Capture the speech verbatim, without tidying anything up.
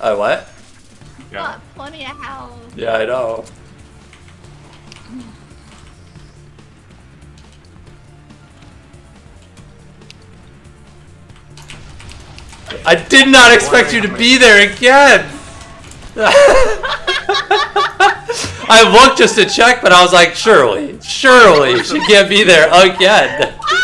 Oh, what? Yeah. Got plenty of health. Yeah, I know. I did not expect you to be there again! I looked just to check, but I was like, surely, surely she can't be there again.